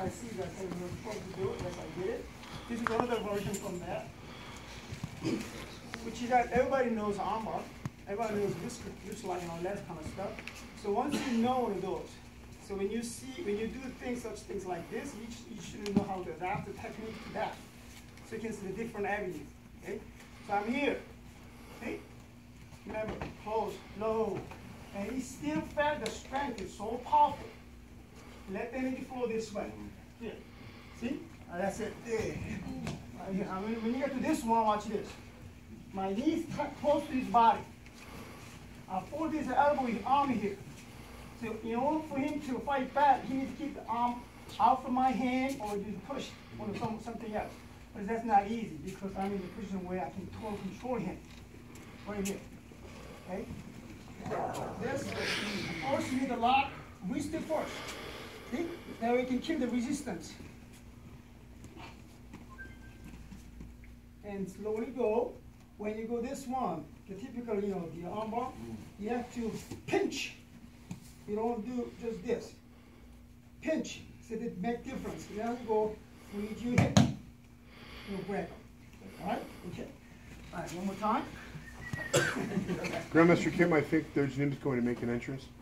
I see that I was supposed to do it, yes, I did it. This is another version from that, which is that everybody knows armbar. Everybody knows this looks like, that kind of stuff. So once you know what it does, so when you do such things like this, you should know how to adapt the technique to that. So you can see the different avenues. Okay? So I'm here. Okay? Remember, close, low. And he still felt the strength is so powerful. Let the energy flow this way. Here. See? That's it. There. Right here. When you get to this one, watch this. My knees close to his body. I fold his elbow, his arm here. So in order for him to fight back, he needs to keep the arm out from my hand or just push or something else. But that's not easy because I'm in the position where I can totally control him. Right here. Okay? This, first you need to lock, wrist it first. See? Then we can kill the resistance. And slowly go. When you go this one, the typical, the armbar, you have to pinch. You don't do just this. Pinch, so that make difference. Now you go, we need you hit. You'll grab them. All right? Okay. All right, one more time. Grandmaster Kim, I think there's an image going to make an entrance.